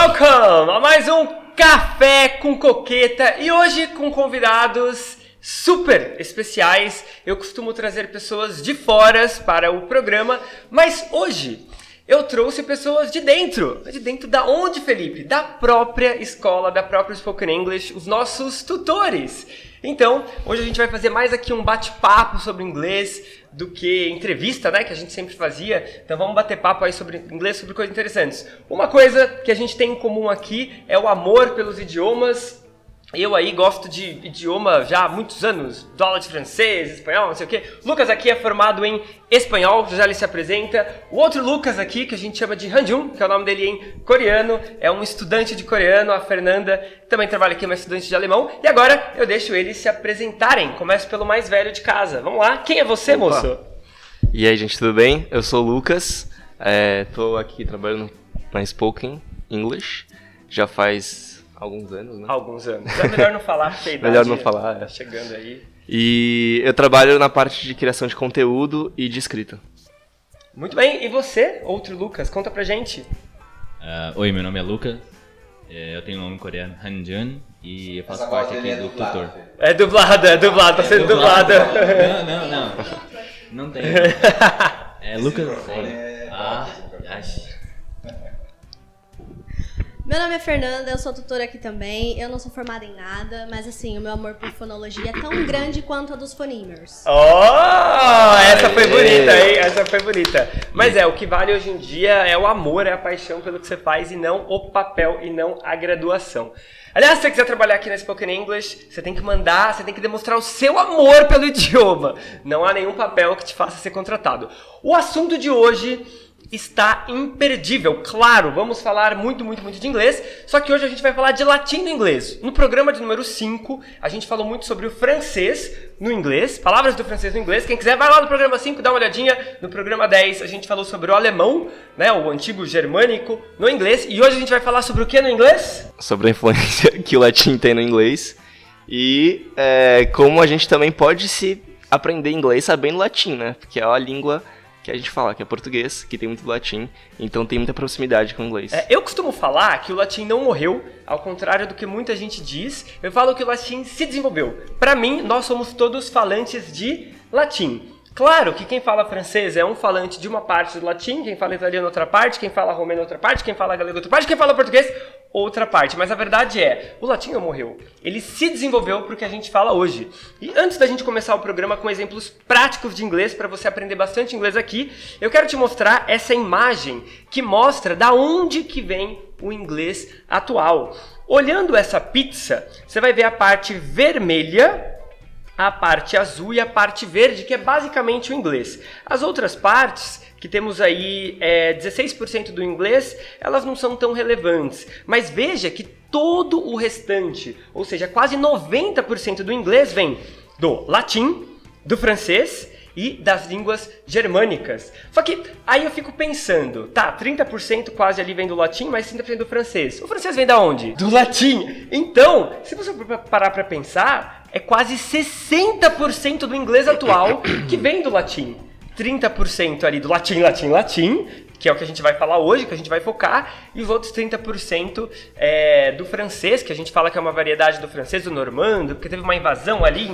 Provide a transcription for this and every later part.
Welcome a mais um Café com Coqueta e hoje com convidados super especiais. Eu costumo trazer pessoas de fora para o programa, mas hoje eu trouxe pessoas de dentro. De dentro da onde, Felipe? Da própria escola, da própria Spoken English, os nossos tutores. Então, hoje a gente vai fazer mais aqui um bate-papo sobre inglês do que entrevista, né, que a gente sempre fazia. Então vamos bater papo aí sobre inglês, sobre coisas interessantes. Uma coisa que a gente tem em comum aqui é o amor pelos idiomas. Eu aí gosto de idioma já há muitos anos, dou aula de francês, espanhol, não sei o quê. Lucas aqui é formado em espanhol, já ele se apresenta. O outro Lucas aqui, que a gente chama de Hanjun, que é o nome dele em coreano, é um estudante de coreano. A Fernanda também trabalha aqui, é uma estudante de alemão. E agora eu deixo eles se apresentarem. Começo pelo mais velho de casa. Vamos lá, quem é você, moço? E aí, gente, tudo bem? Eu sou o Lucas, tô aqui trabalhando na Spoken English, já faz alguns anos, né? Alguns anos. É melhor não falar, porque a idade melhor não falar, tá chegando aí. E eu trabalho na parte de criação de conteúdo e de escrita. Muito bem, e você, outro Lucas, conta pra gente. Oi, meu nome é Lucas, eu tenho um nome coreano, Hanjun, e eu faço parte aqui do tutor. É dublado, tá sendo dublado. Não tem. É Lucas. Meu nome é Fernanda, eu sou tutora aqui também. Eu não sou formada em nada, mas assim, o meu amor por fonologia é tão grande quanto a dos fonemers. Oh, essa foi bonita, hein? Essa foi bonita. Mas o que vale hoje em dia é o amor, é a paixão pelo que você faz e não o papel e não a graduação. Aliás, se você quiser trabalhar aqui na Spoken English, você tem que mandar, você tem que demonstrar o seu amor pelo idioma. Não há nenhum papel que te faça ser contratado. O assunto de hoje está imperdível. Claro, vamos falar muito de inglês, só que hoje a gente vai falar de latim no inglês. No programa de número 5, a gente falou muito sobre o francês no inglês, palavras do francês no inglês. Quem quiser, vai lá no programa 5, dá uma olhadinha. No programa 10, a gente falou sobre o alemão, né, o antigo germânico, no inglês. E hoje a gente vai falar sobre o que no inglês? Sobre a influência que o latim tem no inglês e como a gente também pode se aprender inglês sabendo latim, né? Porque é a língua que a gente fala, que é português, que tem muito latim, então tem muita proximidade com o inglês. Eu costumo falar que o latim não morreu, ao contrário do que muita gente diz. Eu falo que o latim se desenvolveu. Para mim, nós somos todos falantes de latim. Claro que quem fala francês é um falante de uma parte do latim, quem fala italiano outra parte, quem fala romeno outra parte, quem fala galego outra parte, quem fala português outra parte. Mas a verdade é, o latim não morreu. Ele se desenvolveu para o que a gente fala hoje. E antes da gente começar o programa com exemplos práticos de inglês, para você aprender bastante inglês aqui, eu quero te mostrar essa imagem que mostra da onde que vem o inglês atual. Olhando essa pizza, você vai ver a parte vermelha, a parte azul e a parte verde, que é basicamente o inglês. As outras partes, que temos aí 16% do inglês, elas não são tão relevantes. Mas veja que todo o restante, ou seja, quase 90% do inglês vem do latim, do francês e das línguas germânicas. Só que aí eu fico pensando, tá, 30% quase ali vem do latim, mas 30% do francês. O francês vem da onde? Do latim. Então, se você parar pra pensar, é quase 60% do inglês atual que vem do latim. 30% ali do latim, que é o que a gente vai falar hoje, que a gente vai focar, e os outros 30% do francês, que a gente fala que é uma variedade do francês, do normando, porque teve uma invasão ali em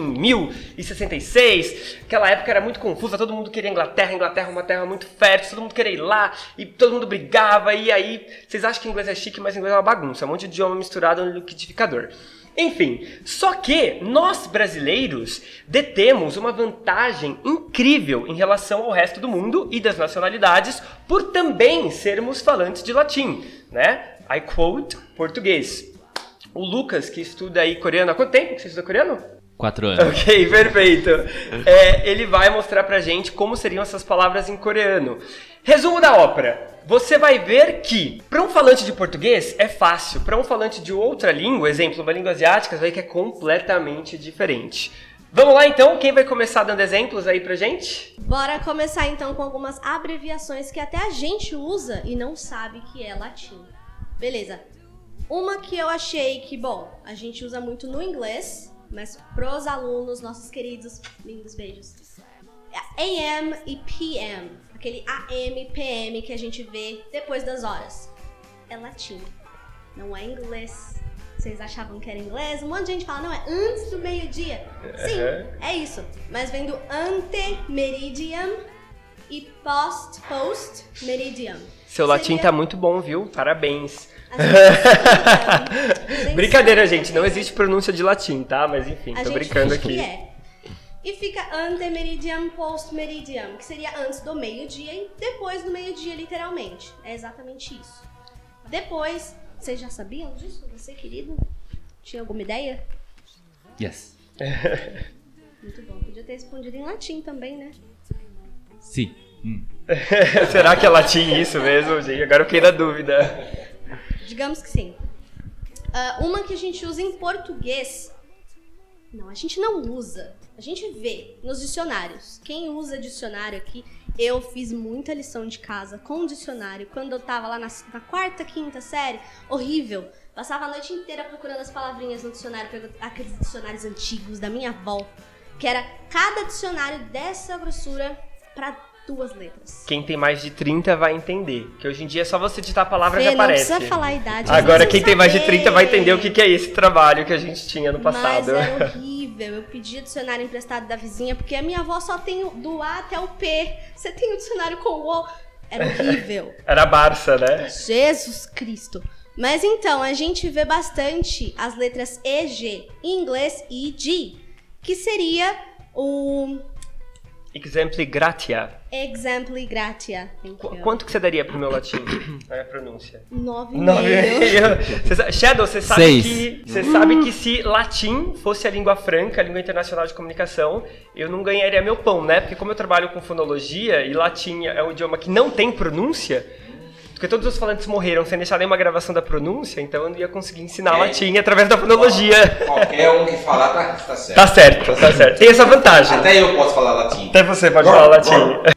1066, aquela época era muito confusa, todo mundo queria Inglaterra é uma terra muito fértil, todo mundo queria ir lá, e todo mundo brigava, e aí, vocês acham que inglês é chique, mas inglês é uma bagunça, é um monte de idioma misturado no liquidificador. Enfim, só que nós brasileiros detemos uma vantagem incrível em relação ao resto do mundo e das nacionalidades por também sermos falantes de latim, né? I quote português. O Lucas, que estuda aí coreano, há quanto tempo que você estuda coreano? 4 anos. Ok, perfeito. Ele vai mostrar pra gente como seriam essas palavras em coreano. Resumo da ópera. Você vai ver que, para um falante de português, é fácil. Para um falante de outra língua, exemplo, uma língua asiática, você vai ver que é completamente diferente. Vamos lá, então? Quem vai começar dando exemplos aí pra gente? Bora começar, então, com algumas abreviações que até a gente usa e não sabe que é latim. Beleza. Uma que eu achei que, bom, a gente usa muito no inglês, mas pros alunos, nossos queridos, lindos beijos. AM e PM. Aquele AM, PM que a gente vê depois das horas. É latim. Não é inglês. Vocês achavam que era inglês? Um monte de gente fala, não, é antes do meio-dia. Sim, é isso. Mas vem do ante meridium e post meridium. Seu latim tá muito bom, viu? Parabéns. Brincadeira, gente. Não existe pronúncia de latim, tá? Mas enfim, tô brincando aqui. E fica ante meridium, post meridium, que seria antes do meio-dia e depois do meio-dia, literalmente. É exatamente isso. Depois, vocês já sabiam disso? Você, querido? Tinha alguma ideia? Yes. Muito bom. Podia ter respondido em latim também, né? Sim. Será que é latim isso mesmo, gente? Agora eu fiquei na dúvida. Digamos que sim. Uma que a gente usa em português. Não, a gente não usa. A gente vê nos dicionários. Quem usa dicionário aqui, eu fiz muita lição de casa com dicionário. Quando eu tava lá na quarta, quinta série, horrível. Passava a noite inteira procurando as palavrinhas no dicionário, aqueles dicionários antigos da minha avó, que era cada dicionário dessa grossura para 2 letras. Quem tem mais de 30 vai entender, que hoje em dia é só você digitar a palavra que não aparece. Não precisa falar a idade. Agora quem tem mais de 30 vai entender o que é esse trabalho que a gente tinha no passado. Mas era horrível. Eu pedia dicionário emprestado da vizinha, porque a minha avó só tem do A até o P. Você tem o dicionário com o O. Era horrível. Era Barça, né? Jesus Cristo. Mas então, a gente vê bastante as letras E, G, em inglês e G, que seria o... Exempli gratia. Exempli gratia. Quanto que você daria pro meu latim? A pronúncia. 9,5. Shadow, você sabe que se latim fosse a língua franca, a língua internacional de comunicação, eu não ganharia meu pão, né? Porque como eu trabalho com fonologia e latim é um idioma que não tem pronúncia, porque todos os falantes morreram sem deixar nenhuma gravação da pronúncia, então eu não ia conseguir ensinar latim através da fonologia. Qualquer um que falar tá certo. Tá certo. Tem essa vantagem. Até eu posso falar latim. Até você pode falar latim.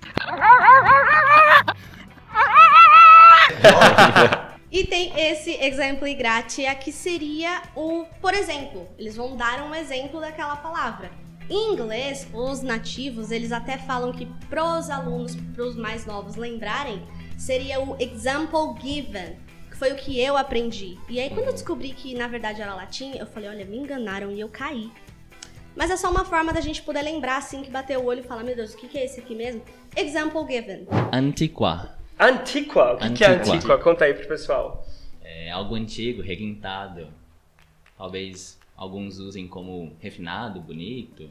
E tem esse exemplo gratia que seria o... Por exemplo, eles vão dar um exemplo daquela palavra. Em inglês, os nativos, eles até falam que pros alunos, pros mais novos lembrarem, seria o example given, que foi o que eu aprendi. E aí, quando eu descobri que, na verdade, era latim, eu falei, olha, me enganaram e eu caí. Mas é só uma forma da gente poder lembrar, assim, que bater o olho e falar, meu Deus, o que é esse aqui mesmo? Example given. Antiqua. Antiqua? O que é antiqua? Conta aí pro pessoal. É algo antigo, requintado. Talvez alguns usem como refinado, bonito.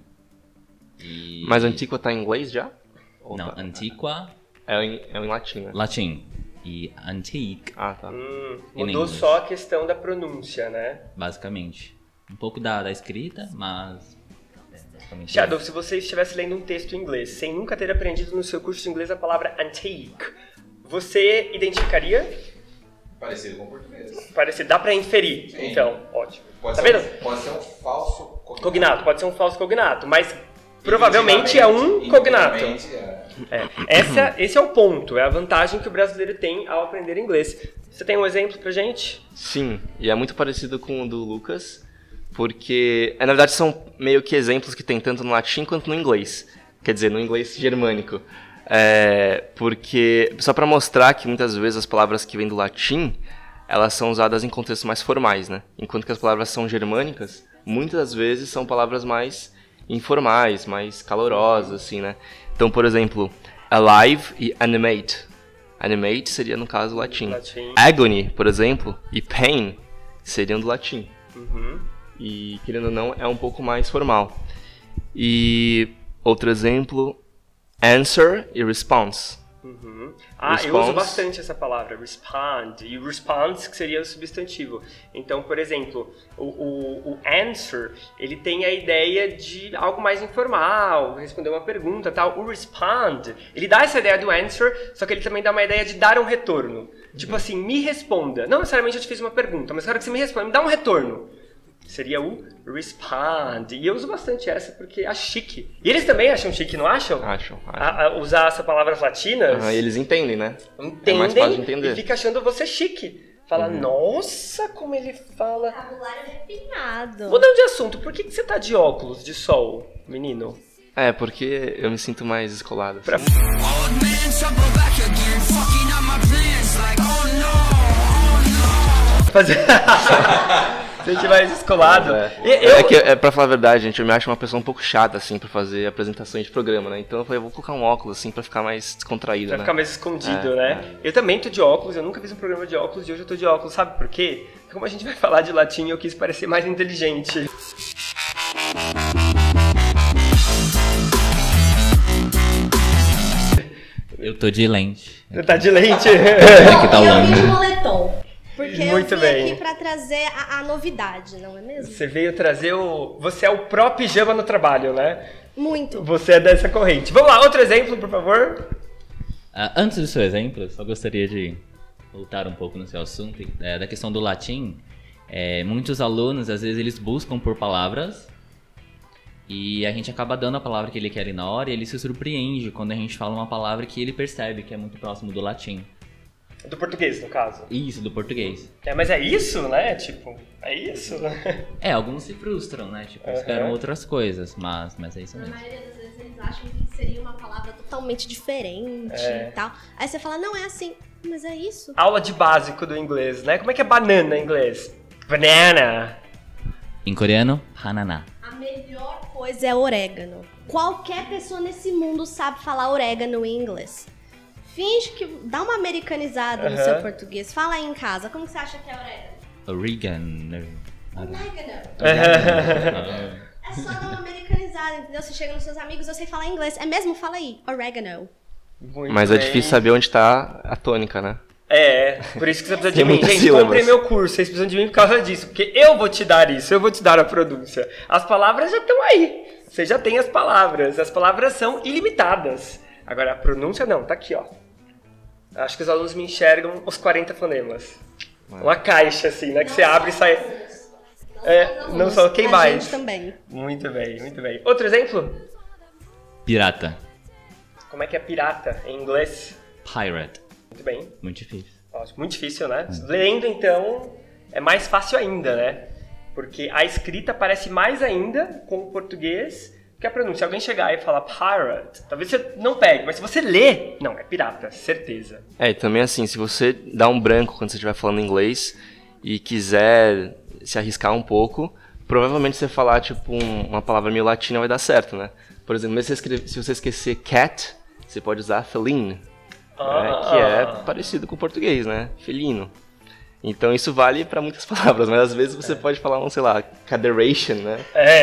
Mas antiqua tá em inglês já? Não, tá? Antiqua... É em latim, né? Latim. E antique. Ah, tá. Mudou só a questão da pronúncia, né? Basicamente. Um pouco da escrita, mas... Shadow, se você estivesse lendo um texto em inglês, sem nunca ter aprendido no seu curso de inglês a palavra antique, você identificaria? Parecido com o português. Parecido, dá pra inferir. Sim. Então, ótimo. Pode ser um falso cognato. Pode ser um falso cognato, mas provavelmente é um cognato. Esse é o ponto, é a vantagem que o brasileiro tem ao aprender inglês. Você tem um exemplo pra gente? Sim, e é muito parecido com o do Lucas, porque na verdade são meio que exemplos que tem tanto no latim quanto no inglês. Quer dizer, no inglês germânico. Porque, só pra mostrar que muitas vezes as palavras que vêm do latim, elas são usadas em contextos mais formais, né? Enquanto que as palavras são germânicas, muitas vezes são palavras mais informais, mais calorosas, assim, né? Então, por exemplo, alive e animate. Animate seria, no caso, latim. Agony, por exemplo, e pain seriam do latim. E, querendo ou não, é um pouco mais formal. E outro exemplo, answer e response. Response. Eu uso bastante essa palavra, respond. E response, que seria o substantivo. Então, por exemplo, o answer, ele tem a ideia de algo mais informal, responder uma pergunta, tal. O respond, ele dá essa ideia do answer, só que ele também dá uma ideia de dar um retorno. Tipo assim, me responda. Não necessariamente eu te fiz uma pergunta, mas quero que você me responda, me dá um retorno. Seria o respond. E eu uso bastante essa porque acho chique. E eles também acham chique, não acham? Acham. Usar essas palavras latinas. Eles entendem, né? Entendem, é mais fácil de entender. E fica achando você chique. Fala, nossa, como ele fala. Vocabulário refinado. Mudando de assunto, por que você tá de óculos de sol, menino? Porque eu me sinto mais descolado. Fazer... Sente mais descolado. Pra falar a verdade, gente, eu me acho uma pessoa um pouco chata, assim, pra fazer apresentações de programa, né? Então eu falei, eu vou colocar um óculos, assim, pra ficar mais descontraído, Pra né? ficar mais escondido, né? Eu também tô de óculos, eu nunca fiz um programa de óculos e hoje eu tô de óculos, sabe por quê? Porque como a gente vai falar de latim, eu quis parecer mais inteligente. Eu tô de lente. Você tá de lente? Aqui tá o Eu vim de Lando. moletom. Porque Muito eu vim bem. aqui pra trazer a novidade, não é mesmo? Você veio trazer o... Você é o pró pijama no trabalho, né? Muito. Você é dessa corrente. Vamos lá, outro exemplo, por favor. Antes do seu exemplo, só gostaria de voltar um pouco no seu assunto, da questão do latim. Muitos alunos, às vezes, eles buscam por palavras e a gente acaba dando a palavra que ele quer na hora e ele se surpreende quando a gente fala uma palavra que ele percebe que é muito próximo do latim. Do português, no caso. Isso, do português. Mas é isso, né? Tipo, é isso. Alguns se frustram, né? Tipo, esperam outras coisas, mas é isso Na mesmo. maioria das vezes eles acham que seria uma palavra totalmente diferente e tal. Aí você fala, não, é assim. Mas é isso. Aula de básico do inglês, né? Como é que é banana em inglês? Banana. Em coreano, hanana. A melhor coisa é orégano. Qualquer pessoa nesse mundo sabe falar orégano em inglês. Finge que dá uma americanizada no seu português. Fala aí em casa. Como que você acha que é orégano? Oregano. Orégano. É só dar uma americanizada, entendeu? Você chega nos seus amigos, eu sei falar inglês. É mesmo? Fala aí. Oregano. Muito Mas é bem. difícil saber onde tá a tônica, né? Por isso que você precisa de Tem mim. muitas Gente, sílabas. comprem meu curso, vocês precisam de mim por causa disso. Porque eu vou te dar isso, eu vou te dar a pronúncia. As palavras já estão aí. Você já tem as palavras são ilimitadas. Agora, a pronúncia não, tá aqui, ó. Acho que os alunos me enxergam os 40 fonemas. Uma caixa, assim, né? Que você abre e sai... não só, quem A mais? gente também. Muito bem, muito bem. Outro exemplo? Pirata. Como é que é pirata em inglês? Pirate. Muito bem. Muito difícil. Ótimo, muito difícil, né? Lendo, então, é mais fácil ainda, né? Porque a escrita parece mais ainda com o português que a pronúncia. Se alguém chegar e falar pirate, talvez você não pegue, mas se você lê, não, é pirata, certeza. E também assim, se você dá um branco quando você estiver falando inglês e quiser se arriscar um pouco, provavelmente você falar, tipo, uma palavra meio latina vai dar certo, né? Por exemplo, se você esquecer cat, você pode usar feline, que é parecido com o português, né? Felino. Então isso vale pra muitas palavras, mas às vezes você pode falar sei lá, caderation, né?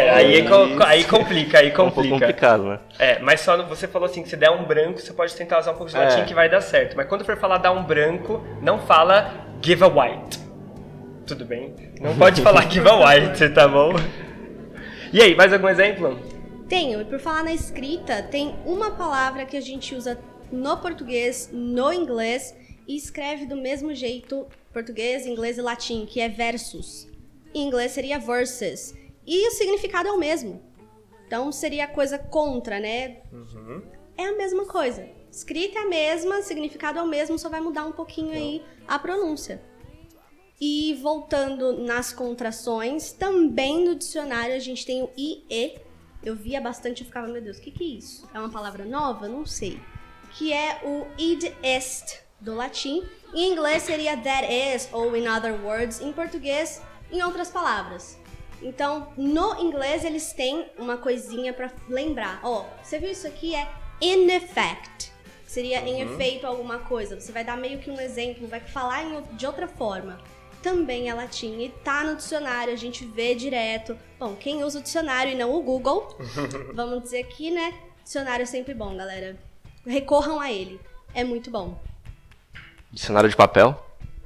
Aí complica, É um pouco complicado, né? Mas só você falou assim, que se der um branco, você pode tentar usar um pouco de latim que vai dar certo. Mas quando for falar dar um branco, não fala give a white. Tudo bem? Não pode falar give a white, tá bom? E aí, mais algum exemplo? Tenho, e por falar na escrita, tem uma palavra que a gente usa no português, no inglês, e escreve do mesmo jeito português, inglês e latim, que é versus. Em inglês seria versus. E o significado é o mesmo. Então seria coisa contra, né? É a mesma coisa. Escrita é a mesma, significado é o mesmo, só vai mudar um pouquinho aí a pronúncia. E voltando nas contrações, também no dicionário a gente tem o IE. Eu via bastante e ficava, meu Deus, o que é isso? É uma palavra nova? Não sei. Que é o id est do latim. Em inglês seria that is, ou in other words. Em português, em outras palavras. Então, no inglês eles têm uma coisinha pra lembrar. Você viu isso aqui? É in effect. Seria em efeito alguma coisa. Você vai dar meio que um exemplo, vai falar de outra forma. Também é latim e tá no dicionário, a gente vê direto. Bom, quem usa o dicionário e não o Google, vamos dizer que, né? Dicionário é sempre bom, galera. Recorram a ele. É muito bom. Dicionário de papel?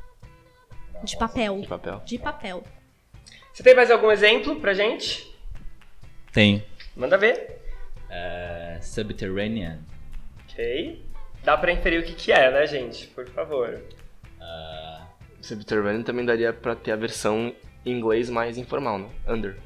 De papel. De papel. De papel. Você tem mais algum exemplo pra gente? Tem. Manda ver. Subterranean. Ok. Dá pra inferir o que é, né, gente? Por favor. Subterranean também daria pra ter a versão em inglês mais informal, né? Under.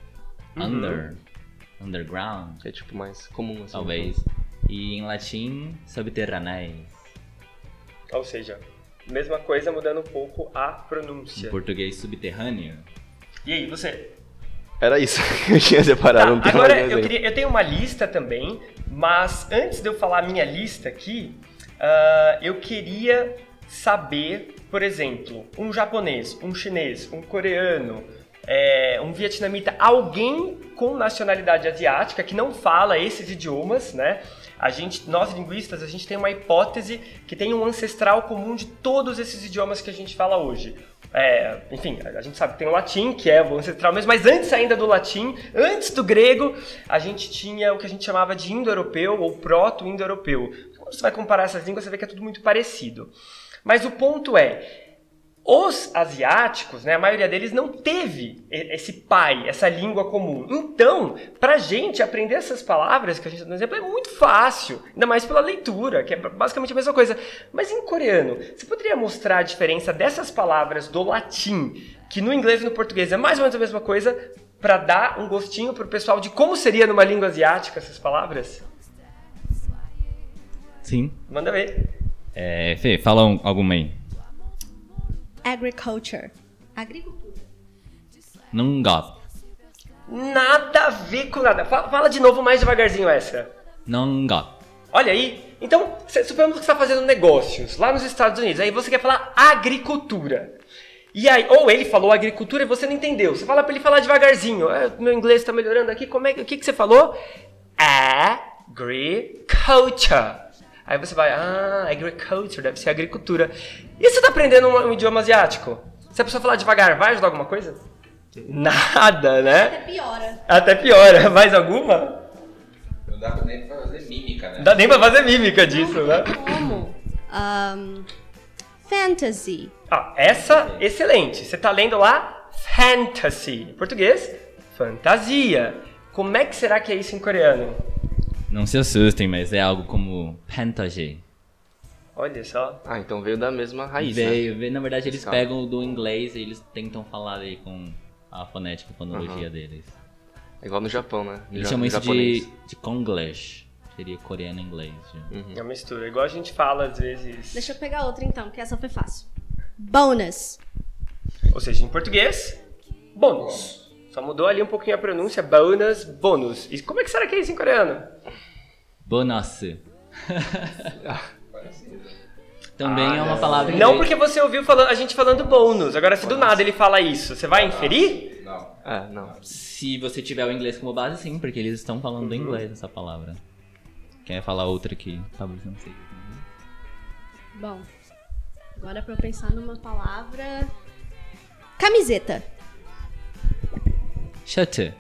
Underground, Que é tipo mais comum, assim. talvez. E em latim, subterrâneo. Ou seja, mesma coisa, mudando um pouco a pronúncia. Em português, subterrâneo. E aí, você? Era isso que eu tinha separado. Não tem Agora, mais um exemplo. eu tenho uma lista também, mas antes de eu falar a minha lista aqui, eu queria saber por exemplo, um japonês, um chinês, um coreano, um vietnamita, alguém com nacionalidade asiática que não fala esses idiomas, né? Nós linguistas, a gente tem uma hipótese que tem um ancestral comum de todos esses idiomas que a gente fala hoje. Enfim, a gente sabe que tem o latim, que é o ancestral mesmo, mas antes ainda do latim, antes do grego, a gente tinha o que a gente chamava de indo-europeu ou proto-indo-europeu. Quando você vai comparar essas línguas, você vê que é tudo muito parecido. Mas o ponto é, os asiáticos, né, a maioria deles não teve esse pai, essa língua comum. Então, pra gente aprender essas palavras, que a gente dá no exemplo, é muito fácil. Ainda mais pela leitura, que é basicamente a mesma coisa. Mas em coreano, você poderia mostrar a diferença dessas palavras do latim, que no inglês e no português é mais ou menos a mesma coisa, pra dar um gostinho pro pessoal de como seria numa língua asiática essas palavras? Sim. Manda ver. Fê, fala alguma aí. Agriculture. Agricultura. Não gosto. Nada a ver com nada. Fala de novo mais devagarzinho essa. Não gosto. Olha aí. Então, suponhamos que você está fazendo negócios lá nos Estados Unidos. Aí você quer falar agricultura. E aí, ou ele falou agricultura e você não entendeu. Você fala para ele falar devagarzinho. Meu inglês está melhorando aqui. O que você falou? Agriculture. Aí você vai, agriculture, deve ser agricultura. E você tá aprendendo um idioma asiático? Se a pessoa falar devagar, vai ajudar alguma coisa? Nada, né? Até piora. Até piora. Mais alguma? Não dá nem pra fazer mímica, né? Não dá nem pra fazer mímica disso, né? Como? Fantasy. Essa, excelente. Você tá lendo lá, fantasy. Em português, fantasia. Como é que será que é isso em coreano? Não se assustem, mas é algo como Fantasy. Olha só. Então veio da mesma raiz, Veio, na verdade eles Tá. pegam do inglês e eles tentam falar aí com a fonética, a fonologia deles. É igual no Japão, né? Eles chamam isso de Konglish. Seria coreano e inglês. É uma mistura. Igual a gente fala às vezes. Deixa eu pegar outra então, que essa foi fácil. Bonus. Ou seja, em português, bônus. Só mudou ali um pouquinho a pronúncia, bonus, bônus. E como é que será que é isso em coreano? Bonus. Também é uma palavra em Não inglês. porque você ouviu a gente falando bônus. Agora, se do nada ele fala isso, você vai inferir? Não. Não. Se você tiver o inglês como base, sim, porque eles estão falando em inglês essa palavra. Quer falar outra que talvez não seja. Bom, agora pra eu pensar numa palavra... Camiseta. Shirt.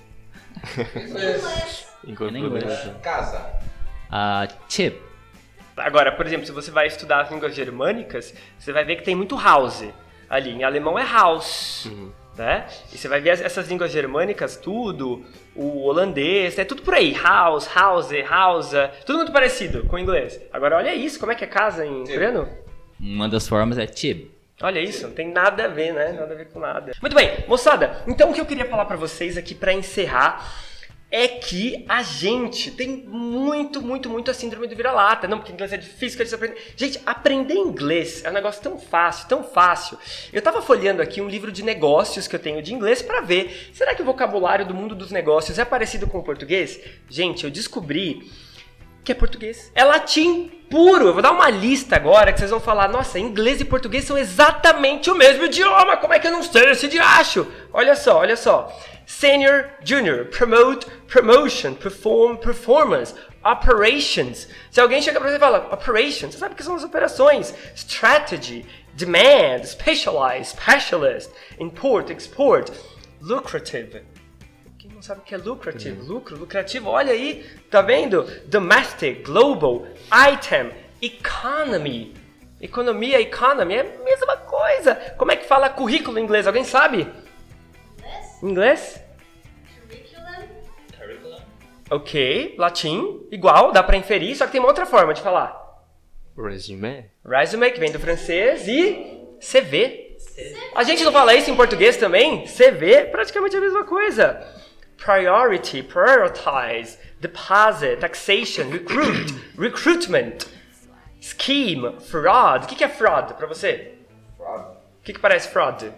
Incorporado. Casa. Chip. Agora, por exemplo, se você vai estudar as línguas germânicas, você vai ver que tem muito house ali. Em alemão é Haus, né? E você vai ver essas línguas germânicas, tudo, o holandês, é tudo por aí. House, Hause, Hausa, tudo muito parecido com o inglês. Agora, olha isso, como é que é casa em coreano? Uma das formas é chip. Olha isso, não tem nada a ver, né? Nada a ver com nada. Muito bem, moçada, então o que eu queria falar pra vocês aqui pra encerrar é que a gente tem muito a síndrome do vira-lata. Não, porque inglês é difícil, que a gente aprende. Gente, aprender inglês é um negócio tão fácil, tão fácil. Eu tava folheando aqui um livro de negócios que eu tenho de inglês pra ver. Será que o vocabulário do mundo dos negócios é parecido com o português? Gente, eu descobri que é português. É latim puro. Eu vou dar uma lista agora que vocês vão falar, nossa, inglês e português são exatamente o mesmo idioma. Como é que eu não sei esse diacho? Olha só, olha só. Senior, junior, promote, promotion, perform, performance, operations. Se alguém chega pra você e fala, operations, você sabe o que são as operações. Strategy, demand, specialize, specialist, import, export, lucrative. Quem não sabe o que é lucrative? Lucrativo, olha aí, tá vendo? Domestic, global, item, economy. Economia, economy, é a mesma coisa. Como é que fala currículo em inglês? Alguém sabe? Inglês? Curriculum. Ok, latim, igual, dá pra inferir, só que tem uma outra forma de falar. Resume. Resume, que vem do francês, e CV. A gente não fala isso em português também? CV, praticamente a mesma coisa. Priority, prioritize, deposit, taxation, recruit, recruitment, scheme, fraud. O que é fraud pra você? Fraud. O que parece fraud?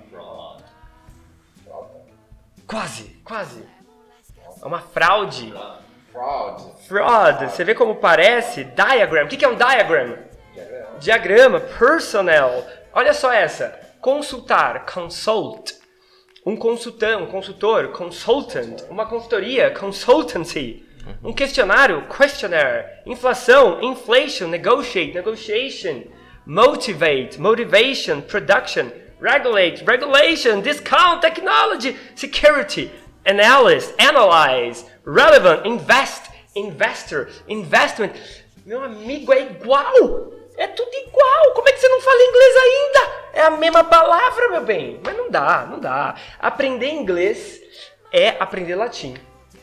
Quase. É uma fraude. Fraud. Fraud. Você vê como parece? Diagram. O que é um diagram? Diagrama. Personnel. Olha só essa. Consultar, consult. Um consultor, consultant. Uma consultoria, consultancy. Um questionário, questionnaire. Inflação, inflation, negotiate, negotiation. Motivate, motivation, production. Regulate, regulation, discount, technology, security. Analyze, analyze. Relevant, invest, investor, investment. Meu amigo, é igual. É tudo igual. Como é que você não fala inglês ainda? É a mesma palavra, meu bem. Mas não dá, não dá. Aprender inglês é aprender latim.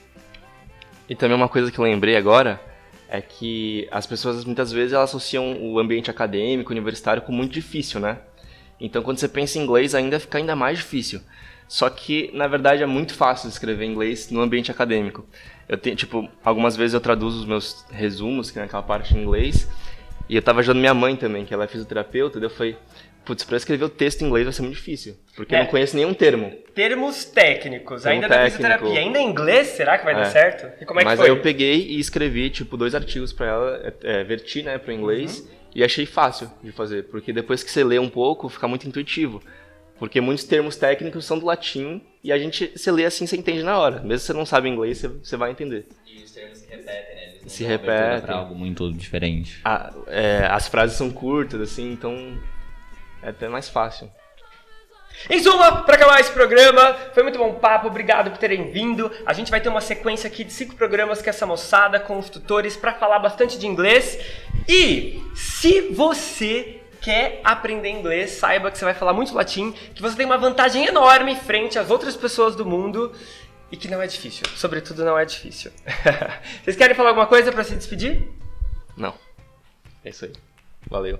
E também uma coisa que eu lembrei agora é que as pessoas muitas vezes elas associam o ambiente acadêmico, universitário com muito difícil, né? Então quando você pensa em inglês ainda fica ainda mais difícil. Só que na verdade é muito fácil escrever inglês no ambiente acadêmico. Eu tenho, tipo, algumas vezes eu traduzo os meus resumos, que é aquela parte em inglês, e eu tava ajudando minha mãe também, que ela é fisioterapeuta, daí eu falei, putz, pra escrever o texto em inglês vai ser muito difícil, porque eu não conheço nenhum termo. Termos técnicos, ainda da fisioterapia, ainda em inglês, será que vai dar certo? E como é que Mas foi? aí eu peguei e escrevi, tipo, 2 artigos pra ela, verti, né, pro inglês, e achei fácil de fazer, porque depois que você lê um pouco, fica muito intuitivo. Porque muitos termos técnicos são do latim, e você lê assim, você entende na hora. Mesmo se você não sabe inglês, você vai entender. E os termos se repetem, né? Eles não Se dão abertura repetem. pra algo muito diferente. As frases são curtas, assim, então é até mais fácil. Em suma, para acabar esse programa, foi muito bom papo, obrigado por terem vindo. A gente vai ter uma sequência aqui de 5 programas com essa moçada, com os tutores, para falar bastante de inglês. E se você quer aprender inglês, saiba que você vai falar muito latim, que você tem uma vantagem enorme frente às outras pessoas do mundo e que não é difícil. Sobretudo, não é difícil. Vocês querem falar alguma coisa para se despedir? Não. É isso aí. Valeu.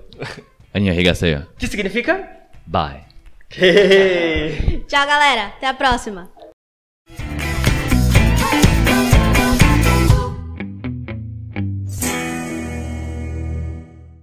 Annyeonghaseyo. Que significa? Bye. Tchau, galera. Até a próxima.